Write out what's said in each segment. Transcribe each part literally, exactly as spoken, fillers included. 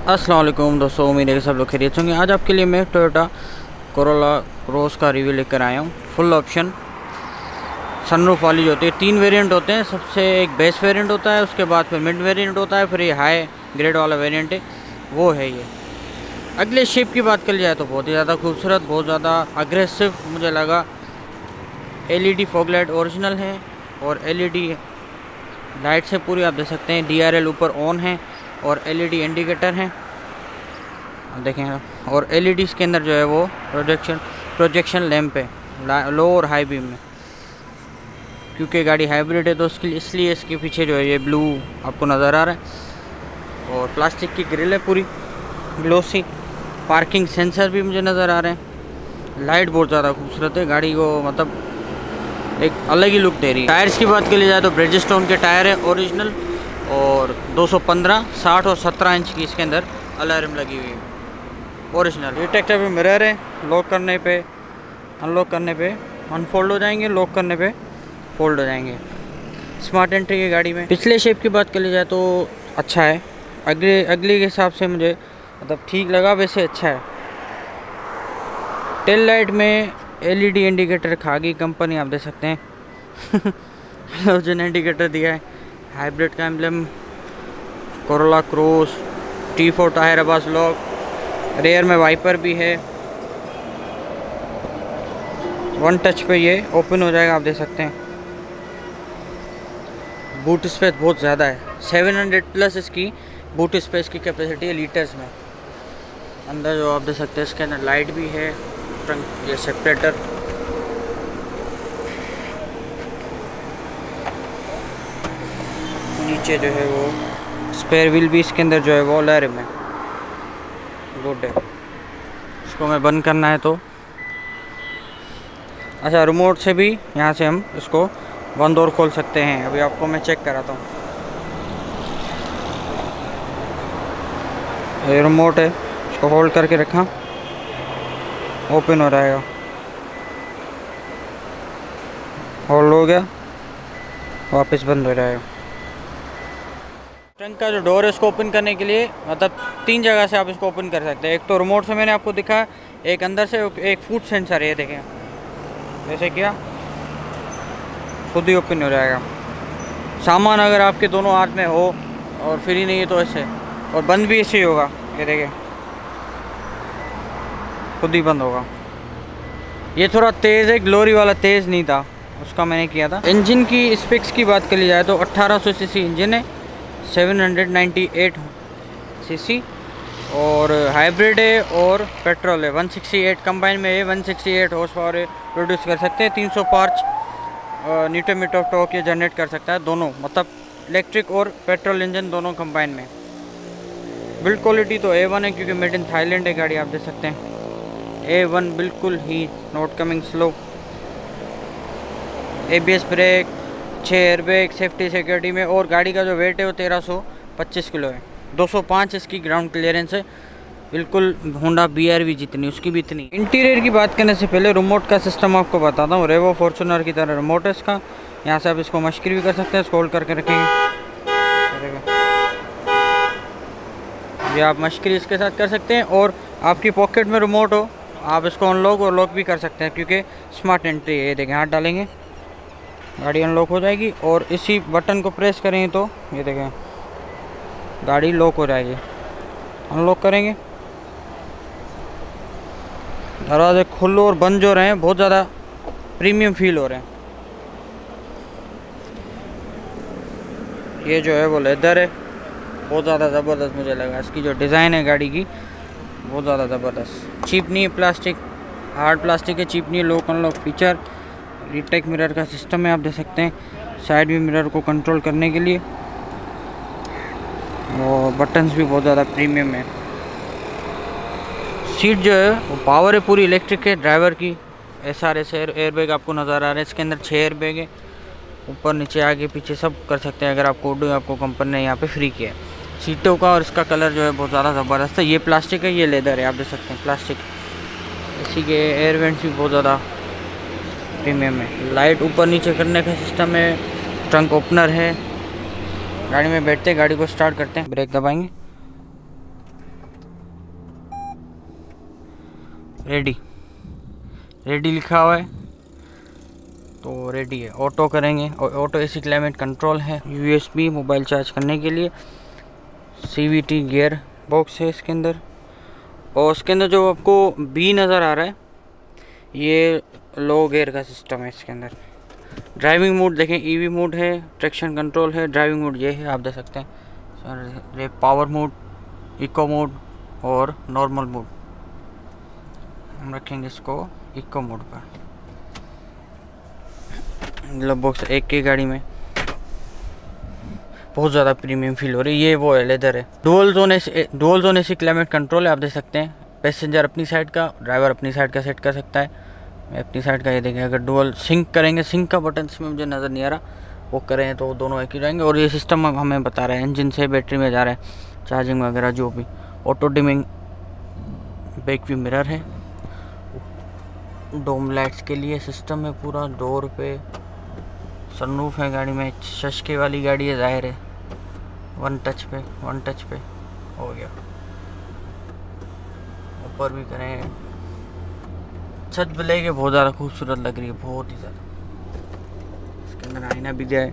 अस्सलाम वालेकुम दोस्तों, उम्मीद है कि सब लोग खैरियत होंगे। आज आपके लिए मैं टोयोटा कोरोला क्रॉस का रिव्यू लेकर आया हूँ। फुल ऑप्शन सनरूफ वाली जो होती है, तीन वेरिएंट होते हैं। सबसे एक बेस वेरिएंट होता है, उसके बाद फिर मिड वेरिएंट होता है, फिर ये हाई ग्रेड वाला वेरिएंट है, वो है ये। अगले शेप की बात कर जाए तो बहुत ही ज़्यादा खूबसूरत, बहुत ज़्यादा अग्रेसिव मुझे लगा। एलईडी फॉग लाइट ओरिजिनल है और एलईडी लाइट से पूरी आप देख सकते हैं। डीआरएल ऊपर ऑन है और एलईडी इंडिकेटर हैं, देखें आप। और एलईडी के अंदर जो है वो प्रोजेक्शन प्रोजेक्शन लैंप है लो और हाई बीम में, क्योंकि गाड़ी हाइब्रिड है तो उसके लिए इसलिए इसके पीछे जो है ये ब्लू आपको नज़र आ रहा है। और प्लास्टिक की ग्रिल है पूरी ग्लोसी। पार्किंग सेंसर भी मुझे नज़र आ रहे हैं। लाइट बहुत ज़्यादा खूबसूरत है, गाड़ी को मतलब एक अलग ही लुक दे रही है। टायर्स की बात की जाए तो ब्रिजस्टोन के टायर है ओरिजिनल, और दो सौ पंद्रह, साठ और सत्रह इंच की इसके अंदर अलार्म लगी हुई है ओरिजिनल। ये टेक्टर पे मिरर है, लॉक करने पे अनलॉक करने पे अनफोल्ड हो जाएंगे, लॉक करने पे फोल्ड हो जाएंगे। स्मार्ट एंट्री की गाड़ी में। पिछले शेप की बात कर जाए तो अच्छा है, अगले अगले के हिसाब से मुझे मतलब ठीक लगा, वैसे अच्छा है। टेल लाइट में एलईडी इंडिकेटर खा गई कंपनी, आप देख सकते हैं। हेलोजन इंडिकेटर दिया है, हाइब्रिड का emblem, Corolla Cross, T four tyre अबास लॉक, रेयर में वाइपर भी है। वन टच पे ये ओपन हो जाएगा, आप देख सकते हैं। बूट स्पेस बहुत ज़्यादा है, सात सौ प्लस इसकी बूट स्पेस की कैपेसिटी है लीटर्स में। अंदर जो आप देख सकते हैं इसके अंदर लाइट भी है, ट्रंक ये सेपरेटर। नीचे जो है वो स्पेयर व्हील भी इसके अंदर जो है वो लहर में गुड है। इसको मैं बंद करना है तो अच्छा, रिमोट से भी यहाँ से हम इसको बंद और खोल सकते हैं। अभी आपको मैं चेक कराता हूँ। ये रिमोट है, इसको होल्ड करके रखा, ओपन हो जाएगा, होल्ड हो गया, वापस बंद हो जाएगा। ट्रंक का जो डोर है इसको ओपन करने के लिए मतलब तीन जगह से आप इसको ओपन कर सकते हैं। एक तो रिमोट से मैंने आपको दिखा, एक अंदर से, एक फुट सेंसर है, ये देखें। जैसे किया खुद ही ओपन हो जाएगा। सामान अगर आपके दोनों हाथ में हो और फ्री नहीं है तो ऐसे, और बंद भी ऐसे ही होगा, ये देखें खुद ही बंद होगा। ये थोड़ा तेज़ है, ग्लोरी वाला तेज़ नहीं था, उसका मैंने किया था। इंजन की स्पेक्स की बात कर ली जाए तो अट्ठारह सौ सीसी इंजन है, सात सौ अट्ठानवे सीसी, और हाइब्रिड है और पेट्रोल है। एक सौ अड़सठ कंबाइन में है, एक सौ अड़सठ हॉर्स पावर प्रोड्यूस कर सकते हैं। तीन सौ पाँच न्यूटन मीटर ऑफ टॉर्क ये जनरेट कर सकता है, दोनों मतलब इलेक्ट्रिक और पेट्रोल इंजन दोनों कंबाइन में। बिल्ड क्वालिटी तो ए वन है, क्योंकि मेड इन थाईलैंड है गाड़ी, आप देख सकते हैं। ए वन बिल्कुल ही not coming slow. ABS brake, छः एयरबैग सेफ्टी सिक्योरिटी में, और गाड़ी का जो वेट है वो तेरह सौ पच्चीस किलो है। दो सौ पाँच इसकी ग्राउंड क्लियरेंस है, बिल्कुल होंडा बीआरवी जितनी उसकी भी इतनी। इंटीरियर की बात करने से पहले रिमोट का सिस्टम आपको बताता हूँ। रेवो फॉर्च्यूनर की तरह रिमोट है इसका। यहाँ से आप इसको मशकिल भी कर सकते हैं, इसको होल्ड करके रखेंगे, ये आप मशकिल इसके साथ कर सकते हैं। और आपकी पॉकेट में रिमोट हो, आप इसको अनलॉक और लॉक भी कर सकते हैं, क्योंकि स्मार्ट एंट्री है। ये देखें, हाथ डालेंगे गाड़ी अनलॉक हो जाएगी, और इसी बटन को प्रेस करेंगे तो ये देखें गाड़ी लॉक हो जाएगी। अनलॉक करेंगे, दरवाजे खुल और बंद जो रहे हैं बहुत ज़्यादा प्रीमियम फील हो रहे हैं। ये जो है वो लेदर है, बहुत ज़्यादा ज़बरदस्त मुझे लगा। इसकी जो डिज़ाइन है गाड़ी की बहुत ज़्यादा ज़बरदस्त। चीप नहीं है, प्लास्टिक हार्ड प्लास्टिक है, चीप नहीं है। Lock unlock feature, retract mirror का सिस्टम है, आप देख सकते हैं। साइड भी मिरर को कंट्रोल करने के लिए, और बटन्स भी बहुत ज़्यादा प्रीमियम है। सीट जो है वो पावर है, पूरी इलेक्ट्रिक है। ड्राइवर की S R S air airbag आपको नज़र आ रहा है, इसके अंदर छः एयरबैग है, ऊपर नीचे आगे पीछे सब कर सकते हैं। अगर आपको आपको कंपनी ने यहाँ पे फ्री किया है सीटों का, और इसका कलर जो है बहुत ज़्यादा ज़बरदस्त है। ये प्लास्टिक है, ये लेदर है, आप देख सकते हैं प्लास्टिक। इसी के एयर वेंट्स भी बहुत ज़्यादा प्रीमियम है। लाइट ऊपर नीचे करने का सिस्टम है, ट्रंक ओपनर है। गाड़ी में बैठते गाड़ी को स्टार्ट करते हैं, ब्रेक दबाएंगे, रेडी रेडी लिखा हुआ है तो रेडी है। ऑटो करेंगे और ऑटो एसी क्लाइमेट कंट्रोल है। यूएसबी मोबाइल चार्ज करने के लिए। सीवीटी गियर बॉक्स है इसके अंदर। और उसके अंदर जो आपको बी नज़र आ रहा है ये लो गियर का सिस्टम है इसके अंदर। ड्राइविंग मोड देखें, ईवी मोड है, ट्रैक्शन कंट्रोल है। ड्राइविंग मोड ये है, आप देख सकते हैं। ये पावर मोड, इको मोड और नॉर्मल मोड। हम रखेंगे इसको इको मोड पर। ग्लव बॉक्स एक की गाड़ी में बहुत ज़्यादा प्रीमियम फील हो रही है। ये वो है, लेदर है। Dual zone AC dual zone AC climate control है, आप देख सकते हैं। पैसेंजर अपनी साइड का, ड्राइवर अपनी साइड का सेट कर सकता है। मैं अपनी साइड का ये देखें। अगर डुअल सिंक करेंगे, सिंक का बटन इसमें मुझे नज़र नहीं आ रहा, वो करें तो दोनों एक ही रहेंगे। और ये सिस्टम हमें बता रहा है इंजन से बैटरी में जा रहा है, चार्जिंग वगैरह जो भी। Auto dimming back view mirror है। डोम लाइट्स के लिए सिस्टम है पूरा। डोर पे सनरूफ है गाड़ी में। शशके वाली गाड़ी है, जाहिर है। वन टच पे वन टच पे हो गया। ऊपर भी करें। छत ब्लैक है, बहुत ज़्यादा खूबसूरत लग रही है, बहुत ही ज़्यादा। इसके अंदर आईना भी दिया है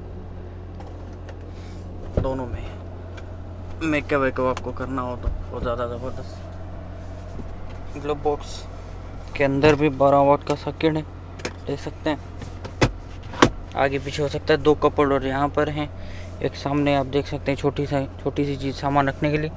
दोनों में। मेकअप वेकअप आपको करना हो तो बहुत ज़्यादा ज़बरदस्त। ग्लव बॉक्स के अंदर भी बारह वाट का सॉकेट है, देख सकते हैं। आगे पीछे हो सकता है। दो कप होल्डर यहाँ पर हैं, एक सामने आप देख सकते हैं, छोटी सा छोटी सी चीज़ सामान रखने के लिए।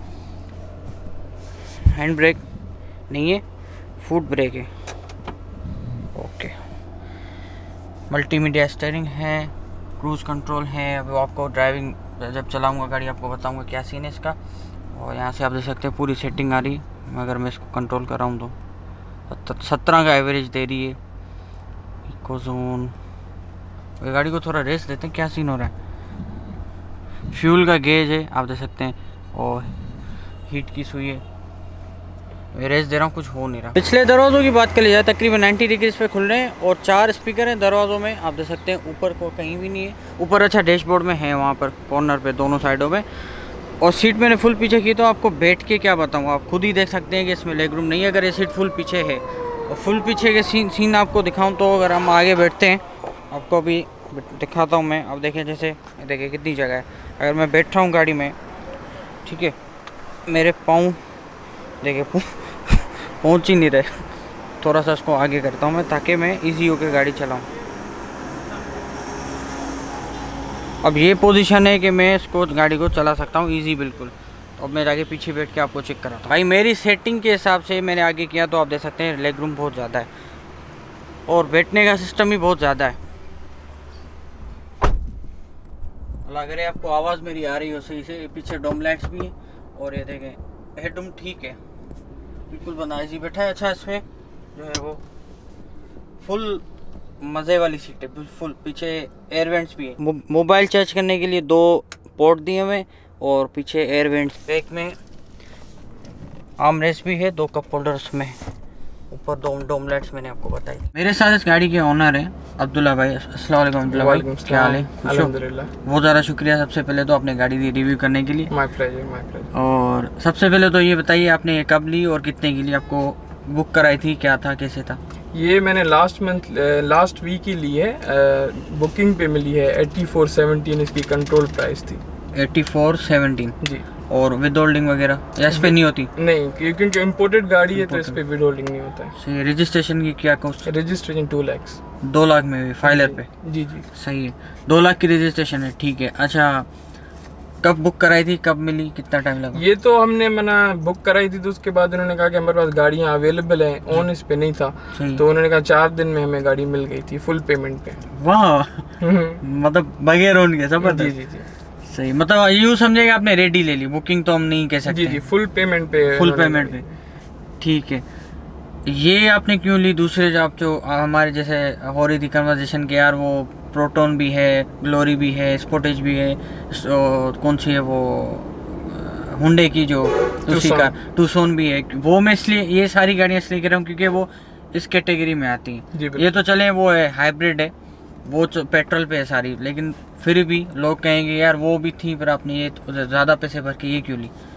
हैंड ब्रेक नहीं है, फुट ब्रेक है। ओके। मल्टीमीडिया स्टीयरिंग है, क्रूज़ कंट्रोल है। अभी आपको ड्राइविंग जब चलाऊंगा गाड़ी आपको बताऊंगा क्या सीन है इसका। और यहाँ से आप देख सकते हैं पूरी सेटिंग आ रही। अगर मैं इसको कंट्रोल कर रहा हूँ तो सत्रह का एवरेज दे रही है। Eco zone. ये गाड़ी को थोड़ा रेस देते हैं, क्या सीन हो रहा है। फ्यूल का गेज है, आप देख सकते हैं। और हीट की सुई है। रेस दे रहा हूँ, कुछ हो नहीं रहा। पिछले दरवाज़ों की बात कर ली जाए, तकरीबन नब्बे डिग्रीज पे खुल रहे हैं। और चार स्पीकर हैं दरवाज़ों में, आप देख सकते हैं। ऊपर को कहीं भी नहीं है। ऊपर अच्छा डैशबोर्ड में है, वहाँ पर कॉर्नर पे दोनों साइडों में। और सीट मैंने फुल पीछे की तो आपको बैठ के क्या बताऊँ, आप खुद ही देख सकते हैं कि इसमें लेग रूम नहीं है अगर ये सीट फुल पीछे है। और फुल पीछे के सीन सीन आपको दिखाऊँ तो अगर हम आगे बैठते हैं, आपको अभी दिखाता हूँ मैं। अब देखें, जैसे देखिए कितनी जगह है। अगर मैं बैठ रहा हूँ गाड़ी में, ठीक है, मेरे पाँव देखिए पहुँच ही नहीं रहे। थोड़ा सा इसको आगे करता हूँ मैं, ताकि मैं इजी होकर गाड़ी चलाऊँ। अब ये पोजीशन है कि मैं इसको गाड़ी को चला सकता हूँ इजी बिल्कुल। तो अब मैं जाके पीछे बैठ के आपको चेक कराता हूँ। भाई मेरी सेटिंग के हिसाब से मैंने आगे किया तो आप देख सकते हैं लेग रूम बहुत ज़्यादा है और बैठने का सिस्टम भी बहुत ज़्यादा है। अगर आपको आवाज़ मेरी आ रही हो सही से, पीछे डोम लाइट्स भी है। और ये देखें हेडरूम ठीक है, बिल्कुल बंदा इजी बैठा है। अच्छा, इसमें जो है वो फुल मज़े वाली सीट है, फुल। पीछे एयर वेंट्स भी है। मो, मोबाइल चार्ज करने के लिए दो पोर्ट दिए हुए और पीछे एयर वेंट्स। बैक में आर्म रेस्ट भी है, दो कप होल्डर्स में। ऊपर दो डोम लाइट्स मैंने आपको बताई। मेरे साथ इस गाड़ी के ओनर हैं अब्दुल्ला भाई। अस्सलाम वालेकुम अब्दुल्ला भाई, क्या हाल है? अल्हम्दुलिल्लाह। बहुत ज़्यादा शुक्रिया सबसे पहले तो आपने गाड़ी दी रिव्यू करने के लिए। My pleasure, my pleasure. और सबसे पहले तो ये बताइए आपने ये कब ली और कितने की ली? आपको बुक कराई थी, क्या था, कैसे था? ये मैंने लास्ट मंथ लास्ट वीक ही ली है। बुकिंग पे मिली है। एट्टी फोर सेवनटीन इसकी कंट्रोल प्राइस थी। एट्टी फोर सेवनटीन जी। और विद होल्डिंग वगैरह या इस पे नहीं होती? नहीं, क्योंकि इम्पोर्टेड गाड़ी है तो इस पे विद होल्डिंग नहीं होता है। सही। रजिस्ट्रेशन की क्या कॉस्ट? रजिस्ट्रेशन टू लैक्स दो लाख में हुई फाइलर पे? जी जी सही है, दो लाख की रजिस्ट्रेशन है, ठीक है। अच्छा, कब बुक कराई थी, कब मिली, कितना टाइम लगा? ये तो हमने मना बुक कराई थी तो उसके बाद उन्होंने कहा कि हमारे पास गाड़ियाँ अवेलेबल हैं, ऑन इस पे नहीं था। तो उन्होंने कहा चार दिन में हमें गाड़ी मिल गई थी फुल पेमेंट पे। वाह, मतलब बगैर ऑन के जबरदस्त। जी जी जी सही, मतलब यूँ समझेगा आपने रेडी ले ली, बुकिंग तो हम नहीं कह सकते। जी जी फुल पेमेंट पे। फुल पेमेंट पे, ठीक है। ये आपने क्यों ली? दूसरे जो आप जो हमारे जैसे हो रही थी कन्वर्सेशन के, यार वो प्रोटोन भी है, ग्लोरी भी है, स्पोर्टेज भी है, कौन सी है वो हुंडे की जो दूसरी कार टूसोन भी है। वो मैं इसलिए ये सारी गाड़ियाँ इसलिए कह रहा हूँ क्योंकि वो इस कैटेगरी में आती हैं। ये तो चले वो है हाइब्रिड है, वो पेट्रोल पे है सारी, लेकिन फिर भी लोग कहेंगे यार वो भी थी पर आपने ये ज़्यादा पैसे भर के ये क्यों ली?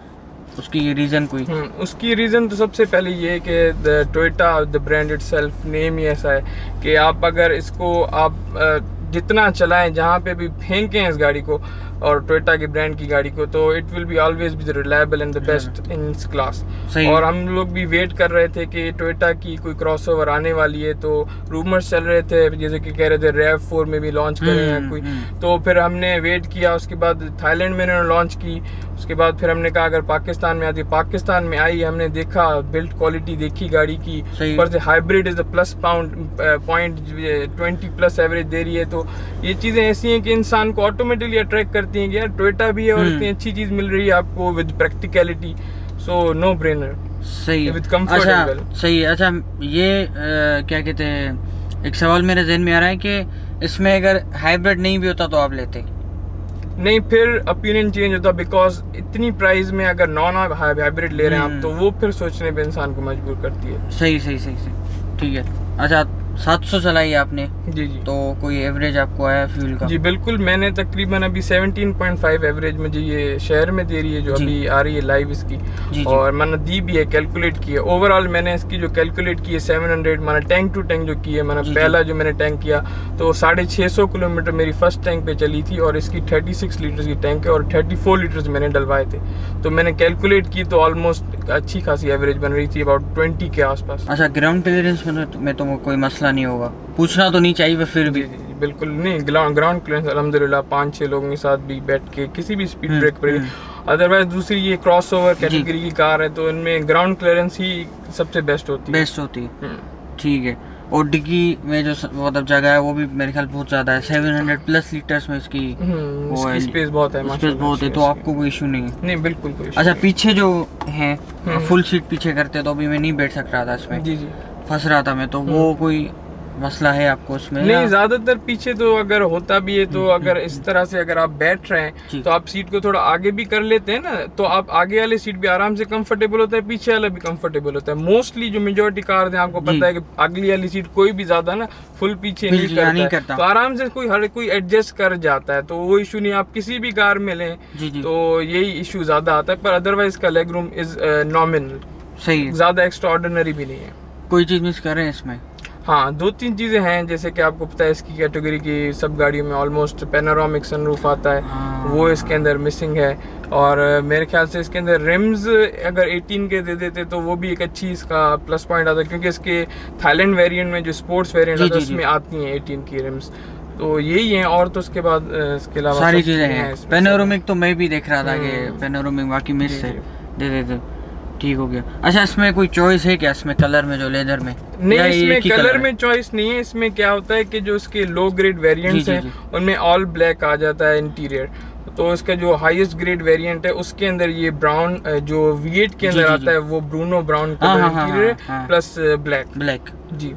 उसकी रीज़न कोई? उसकी रीज़न तो सबसे पहले ये है कि the Toyota the brand itself name ही ऐसा है कि आप अगर इसको आप जितना चलाएं, जहाँ पे भी फेंकें इस गाड़ी को और टोयोटा की ब्रांड की गाड़ी को, तो it will be always be the reliable and the best in its class. और हम लोग भी वेट कर रहे थे कि टोयोटा की कोई क्रॉसओवर आने वाली है, तो रूमर्स चल रहे थे जैसे कि कह रहे थे रैव फोर में भी लॉन्च करें या कोई, तो फिर हमने वेट किया। उसके बाद थाईलैंड में इन्होंने लॉन्च की, उसके बाद फिर हमने कहा अगर पाकिस्तान में आती, पाकिस्तान में आई, हमने देखा बिल्ड क्वालिटी देखी गाड़ी की, ऊपर से hybrid is the plus pound point twenty plus average दे रही है। तो ये चीज़ें ऐसी हैं कि इंसान को ऑटोमेटिकली अट्रैक्ट करती हैं कि यार टोयोटा भी है और इतनी अच्छी चीज़ मिल रही है आपको with practicality, so no brainer. सही है, विद कंफर्ट। अच्छा सही है। अच्छा ये आ, क्या कहते हैं, एक सवाल मेरे जहन में आ रहा है कि इसमें अगर हाइब्रिड नहीं भी होता तो आप लेते? नहीं, फिर ओपिनियन चेंज होता, बिकॉज इतनी प्राइस में अगर नॉन हाइब्रिड ले रहे हैं आप, तो वो फिर सोचने पे इंसान को मजबूर करती है। सही सही सही सही ठीक है। अच्छा सात सौ चलाई आपने? जी जी। तो कोई एवरेज आपको आया फ्यूल का? जी बिल्कुल, मैंने तकरीबन अभी सत्रह पॉइंट पाँच एवरेज मुझे ये शहर में दे रही है जो अभी आ रही है लाइव इसकी, जी, और मैंने दी भी है, कैलकुलेट की है। ओवरऑल मैंने इसकी जो कैलकुलेट की है सात सौ, मैंने टैंक टू टैंक जो की है, मैंने पहला जो मैंने टैंक किया तो साढ़े छः सौ किलोमीटर मेरी फर्स्ट टैंक पे चली थी, और इसकी थर्टी सिक्स लीटर की टैंक है और थर्टी फोर लीटर मैंने डलवाए थे। तो मैंने कैलकुलेट की तो ऑलमोस्ट अच्छी खासी एवरेज बन रही थी, अबाउट ट्वेंटी के आसपास। अच्छा, ग्राउंड क्लियरेंस में तो कोई मसला नहीं होगा? पूछना तो नहीं चाहिए फिर भी? बिल्कुल नहीं, ग्राउंड क्लियरेंस अल्हम्दुलिल्लाह पाँच छः लोगों के साथ भी बैठ के किसी भी स्पीड ब्रेक पर। अदरवाइज दूसरी ये क्रॉसओवर कैटेगरी की कार है तो इनमें ग्राउंड क्लियरेंस ही सबसे बेस्ट होती है। बेस्ट होती है, ठीक है। और डिग्गी में जो मतलब जगह है वो भी मेरे ख्याल बहुत ज्यादा है, सात सौ प्लस लीटर्स में इसकी वो है, स्पेस बहुत है, स्पेस बहुत है, तो आपको कोई इशू नहीं है? नहीं बिल्कुल कोई। अच्छा, पीछे जो है फुल सीट पीछे करते तो अभी मैं नहीं बैठ सक रहा था इसमें, जी जी फंस रहा था मैं, तो वो कोई मसला है आपको उसमें? नहीं, ज्यादातर पीछे तो अगर होता भी है तो अगर इस तरह से अगर आप बैठ रहे हैं तो आप सीट को थोड़ा आगे भी कर लेते हैं ना, तो आप आगे वाले सीट भी आराम से कंफर्टेबल होता है, पीछे वाला भी कंफर्टेबल होता है। मोस्टली जो मेजोरिटी कार है आपको पता है कि अगली वाली सीट कोई भी ज्यादा ना फुल पीछे नहीं करता, नहीं करता। तो आराम से कोई हर कोई एडजस्ट कर जाता है, तो वो इशू नहीं। आप किसी भी कार में लें तो यही इशू ज्यादा आता है, पर अदरवाइज का लेग रूम इज नॉमिनल, सही है, ज्यादा एक्स्ट्रा ऑर्डिनरी भी नहीं है। कोई चीज मिस कर रहे हैं इसमें? हाँ, दो तीन चीज़ें हैं, जैसे कि आपको पता है इसकी कैटेगरी की सब गाड़ियों में ऑलमोस्ट पैनोरामिक सनरूफ आता है, हाँ। वो इसके अंदर मिसिंग है। और मेरे ख्याल से इसके अंदर रिम्स अगर अठारह के दे देते तो वो भी एक अच्छी इसका प्लस पॉइंट आता है, क्योंकि इसके थाईलैंड वेरिएंट में जो स्पोर्ट्स वेरिएंट आता है उसमें आती हैं अठारह की रिम्स। तो यही है, और तो उसके बाद इसके अलावा सारी चीज़ें हैं। पैनोरामिक तो मैं भी देख रहा था कि पैनोरामिक बाकी मिस है, दे देते ठीक हो गया। अच्छा, इसमें कोई चॉइस है क्या इसमें कलर में, जो लेदर में? नहीं, इसमें कलर, कलर में चॉइस नहीं है। इसमें क्या होता है कि जो इसके लो ग्रेड वेरिएंट्स हैं उनमें ऑल ब्लैक आ जाता है इंटीरियर, तो इसका जो हाईएस्ट ग्रेड वेरिएंट है उसके अंदर ये ब्राउन जो वी एट के अंदर आता है वो Bruno brown colour interior plus black black जी।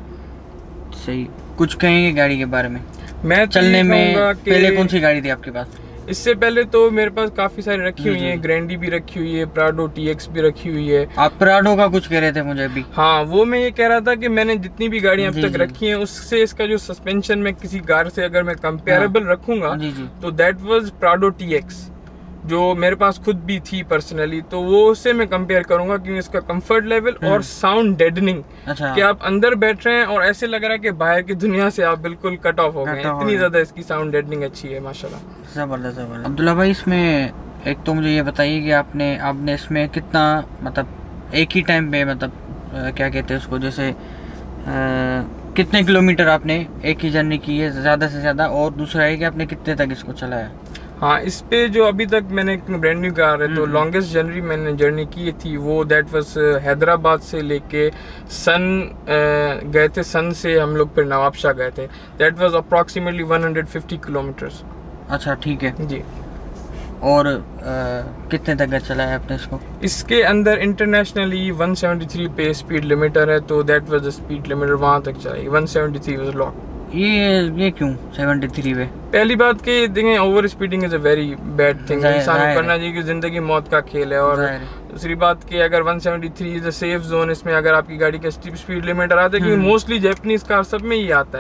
सही, कुछ कहेंगे गाड़ी के बारे में? मैं चलने में पहले कौन सी गाड़ी थी आपके पास? इससे पहले तो मेरे पास काफी सारी रखी हुई हैं, ग्रैंडी भी रखी हुई है, प्राडो टी एक्स भी रखी हुई है। आप प्राडो का कुछ कह रहे थे मुझे भी? हाँ, वो मैं ये कह रहा था कि मैंने जितनी भी गाड़ियां अब तक रखी हैं उससे इसका जो सस्पेंशन में किसी कार से अगर मैं कंपेरेबल रखूंगा तो that was Prado T X, जो मेरे पास खुद भी थी पर्सनली, तो वो उससे मैं कंपेयर करूंगा क्योंकि इसका कंफर्ट लेवल और साउंड डेडनिंग, अच्छा। कि आप अंदर बैठ रहे हैं और ऐसे लग रहा है कि बाहर की दुनिया से आप बिल्कुल कट ऑफ हो गए, इतनी ज्यादा इसकी साउंड डेडनिंग अच्छी है माशाल्लाह। जबरदस्त जबरदस्त। अब्दुल्ला भाई, इसमें एक तो मुझे ये बताइए कि आपने आपने इसमें कितना मतलब एक ही टाइम पे मतलब आ, क्या कहते हैं उसको, जैसे आ, कितने किलोमीटर आपने एक ही जर्नी की है ज़्यादा से ज़्यादा, और दूसरा है कि आपने कितने तक इसको चलाया? हाँ, इस पे जो अभी तक मैंने ब्रांड न्यू कार है तो लॉन्गेस्ट जर्नी मैंने जर्नी की थी वो दैट वाज हैदराबाद से लेके सन गए थे, सन से हम लोग फिर नवाबशाह गए थे, that was approximately one hundred fifty kilometres. अच्छा, ठीक है जी। और आ, कितने तक चला है आपने इसको? इसके अंदर इंटरनेशनली वन सेवेंटी थ्री पे स्पीड लिमिटर है, तो that was the speed limiter, वहाँ तक चलाई, one seventy three was lock. ये ये क्यों तिहत्तर पे? पहली बात कि देखें, over speeding is a very bad thing, इंसान को करना चाहिए कि जिंदगी मौत का खेल है। और दूसरी बात कि अगर one seventy three is a safe zone, इसमें अगर आपकी गाड़ी का स्पीड लिमिटर आता है, क्योंकि मोस्टली जापानीज कार सब में ही आता है,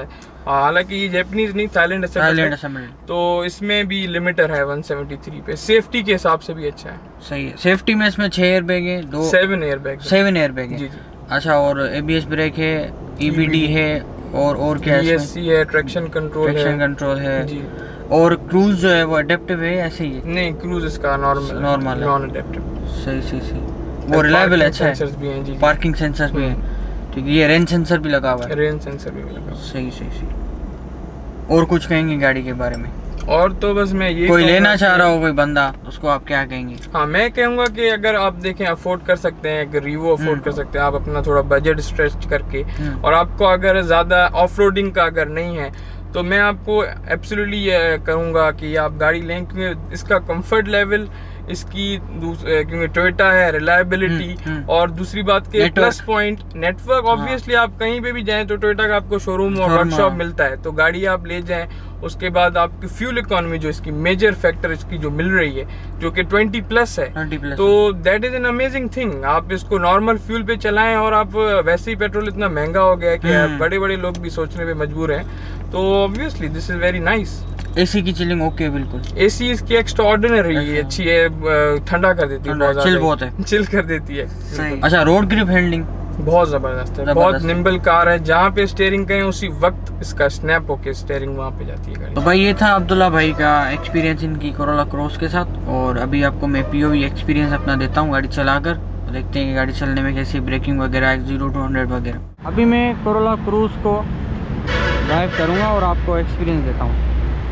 हालांकि ये जापानीज नहीं, थाईलैंड थाईलैंड असेंबली, तो इसमें भी लिमिटर है वन सेवेंटी थ्री पे। सेफ्टी के हिसाब से भी अच्छा है। सही है। सेफ्टी में इसमें छह एयर बैग है, दो seven air bag seven air bag है। जी जी। अच्छा, और एबीएस ब्रेक है, ईबीडी है, और और क्या है? ईएससी है, ट्रैक्शन कंट्रोल है, ट्रैक्शन कंट्रोल है जी। और क्रूज जो है वो अडेप्टिव है ऐसे ही है? नहीं, क्रूज इसका नॉर्मल नॉर्मल है, नॉन अडेप्टिव। सही सही सही। वो रिलायबल है, अच्छा है। सेंसर्स भी हैं जी, पार्किंग सेंसर भी है, ठीक है। ये रेन सेंसर भी लगा हुआ है, रेन सेंसर भी लगा हुआ है। सही सही सही। और कुछ कहेंगे गाड़ी के बारे में? और तो बस मैं ये, कोई लेना चाह रहा हो कोई बंदा, उसको आप क्या कहेंगे? हाँ, मैं कहूँगा कि अगर आप देखें अफोर्ड कर सकते हैं, अगर रिवो अफोर्ड कर सकते हैं आप अपना थोड़ा बजट स्ट्रेच करके, और आपको अगर ज़्यादा ऑफ रोडिंग का अगर नहीं है, तो मैं आपको एब्सोल्युटली ये कहूँगा कि आप गाड़ी लें, क्योंकि इसका कंफर्ट लेवल, इसकी क्योंकि टोयोटा है, रिलायबिलिटी, और दूसरी बात के प्लस पॉइंट नेटवर्क। ऑब्वियसली आप कहीं पे भी जाएं तो टोयोटा का आपको शोरूम और वर्कशॉप मिलता है, तो गाड़ी आप ले जाएं। उसके बाद आपकी फ्यूल इकोनॉमी जो इसकी मेजर फैक्टर इसकी जो मिल रही है, जो कि ट्वेंटी प्लस है, तो that is an amazing thing. आप इसको नॉर्मल फ्यूल पे चलाएं, और आप वैसे ही पेट्रोल इतना महंगा हो गया है कि बड़े बड़े लोग भी सोचने पे मजबूर हैं, तो obviously this is very nice. AC की चिलिंग ओके बिल्कुल। एसी इसकी एक्स्ट्रा ऑर्डिनरी है, अच्छी है, ठंडा कर देती है, बहुत चिल बहुत है, चिल कर देती है। अच्छा, रोड ग्रिप हैंडलिंग बहुत जबरदस्त है, बहुत निम्बल कार है। जहाँ पे स्टीयरिंग करें उसी वक्त इसका स्नैप होके स्टीयरिंग वहाँ पे जाती है गाड़ी। तो भाई ये था अब्दुल्ला भाई का एक्सपीरियंस इनकी कोरोला क्रॉस के साथ, और अभी आपको मैं पीओवी एक्सपीरियंस अपना देता हूँ गाड़ी चलाकर, देखते हैं कि गाड़ी चलने में कैसी ब्रेकिंग वगैरह, जीरो टू हंड्रेड वगैरह। अभी मैं कोरोला क्रूज को ड्राइव करूँगा और आपको एक्सपीरियंस देता हूँ।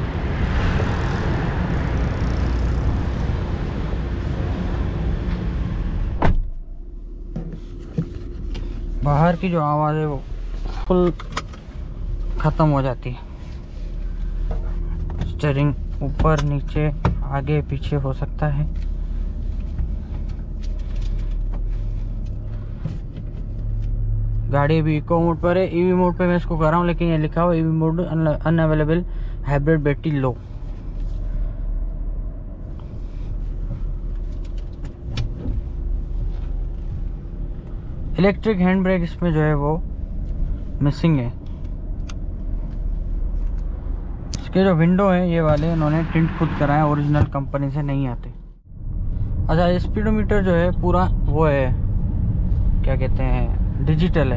बाहर की जो आवाज़ है वो फुल ख़त्म हो जाती है। स्टीयरिंग ऊपर नीचे आगे पीछे हो सकता है। गाड़ी भी इको मोड पर है, ईवी मोड पे मैं इसको कर रहा हूँ, लेकिन ये लिखा हुआ EV mode unavailable, hybrid battery low. Electric hand brake इसमें जो है वो मिसिंग है। इसके जो विंडो है ये वाले इन्होंने टिंट खुद कराए, ओरिजिनल कंपनी से नहीं आते। अच्छा, स्पीडोमीटर जो है पूरा वो है, क्या कहते हैं, डिजिटल है।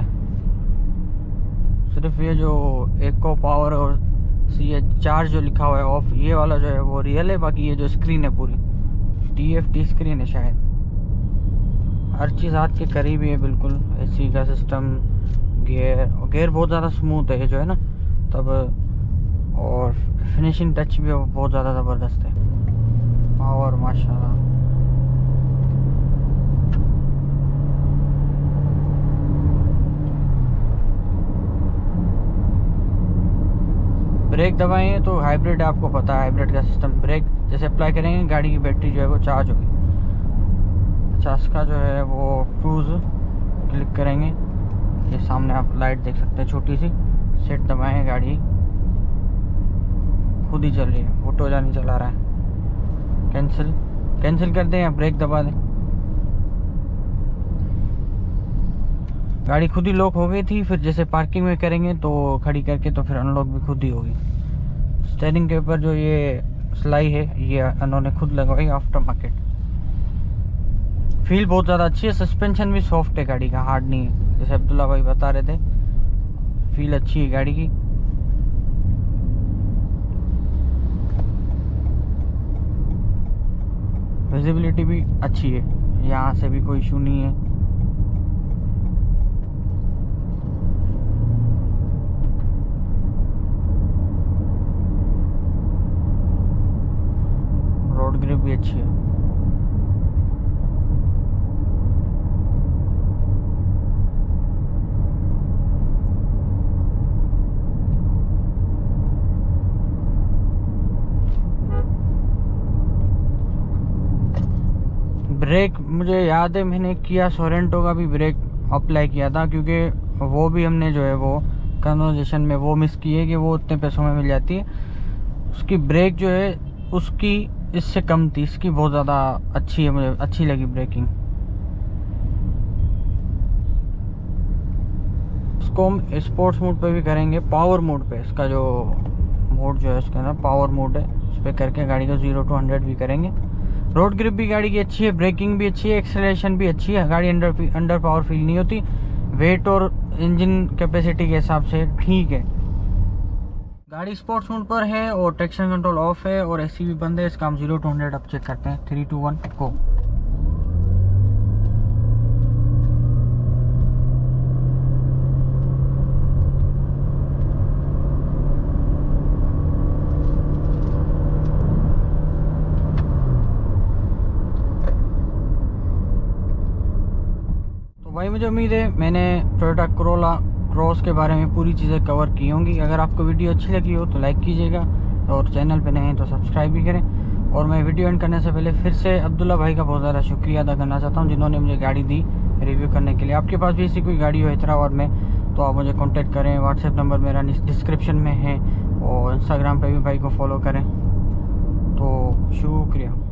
सिर्फ ये जो एको पावर और सी एच चार्ज जो लिखा हुआ है ऑफ, ये वाला जो है वो रियल है। बाकी ये जो स्क्रीन है पूरी टी एफ टी स्क्रीन है शायद। हर चीज़ हाथ के करीब ही है बिल्कुल। एसी का सिस्टम, गियर गियर बहुत ज़्यादा स्मूथ है जो है ना तब, और फिनिशिंग टच भी बहुत ज़्यादा ज़बरदस्त है। पावर माशाल्लाह। ब्रेक दबाएं तो हाइब्रिड, आपको पता है हाइब्रिड का सिस्टम, ब्रेक जैसे अप्लाई करेंगे गाड़ी की बैटरी जो है वो चार्ज होगी। पचास का जो है वो क्रूज क्लिक करेंगे, ये सामने आप लाइट देख सकते हैं छोटी सी। सेट दबाएं, गाड़ी खुद ही चल रही है, वो टोला नहीं चला रहा है। कैंसिल कैंसिल कर दें या ब्रेक दबा दें। गाड़ी खुद ही लॉक हो गई थी। फिर जैसे पार्किंग में करेंगे तो खड़ी करके तो फिर अनलॉक भी खुद ही होगी। स्टीयरिंग के ऊपर जो ये सिलाई है ये उन्होंने खुद लगवाई, आफ्टर मार्केट। फील बहुत ज़्यादा अच्छी है। सस्पेंशन भी सॉफ्ट है गाड़ी का, हार्ड नहीं है, जैसे अब्दुल्ला भाई बता रहे थे। फील अच्छी है गाड़ी की। विजिबिलिटी भी अच्छी है, यहाँ से भी कोई इशू नहीं है। रोड ग्रिप भी अच्छी है। ब्रेक मुझे याद है मैंने किया सोरेंटो का भी ब्रेक अप्लाई किया था, क्योंकि वो भी हमने जो है वो कन्वर्जेशन में वो मिस की है कि वो उतने पैसों में मिल जाती है। उसकी ब्रेक जो है उसकी इससे कम थी, इसकी बहुत ज़्यादा अच्छी है, मुझे अच्छी लगी ब्रेकिंग। इसको हम स्पोर्ट्स मोड पे भी करेंगे, पावर मोड पे। इसका जो मोड जो है उसके अंदर पावर मोड है, उस पर करके गाड़ी को जीरो टू हंड्रेड भी करेंगे। रोड ग्रिप भी गाड़ी की अच्छी है, ब्रेकिंग भी अच्छी है, एक्सेलरेशन भी अच्छी है, गाड़ी अंडर अंडर पावर फील नहीं होती। वेट और इंजन कैपेसिटी के हिसाब से ठीक है। गाड़ी स्पोर्ट्स मोड पर है और ट्रैक्शन कंट्रोल ऑफ है और एसी भी बंद है। इसका हम जीरो टू हंड्रेड अब चेक करते हैं। थ्री टू वन को भाई मुझे उम्मीद है मैंने टोयोटा कोरोला क्रॉस के बारे में पूरी चीज़ें कवर की होंगी। अगर आपको वीडियो अच्छी लगी हो तो लाइक कीजिएगा और चैनल पे नए हैं तो सब्सक्राइब भी करें। और मैं वीडियो एंड करने से पहले फिर से अब्दुल्ला भाई का बहुत ज़्यादा शुक्रिया अदा करना चाहता हूं, जिन्होंने मुझे गाड़ी दी रिव्यू करने के लिए। आपके पास भी ऐसी कोई गाड़ी हो हैदराबाद में तो आप मुझे कॉन्टैक्ट करें। व्हाट्सएप नंबर मेरा डिस्क्रिप्शन में है और इंस्टाग्राम पर भी भाई को फॉलो करें। तो शुक्रिया।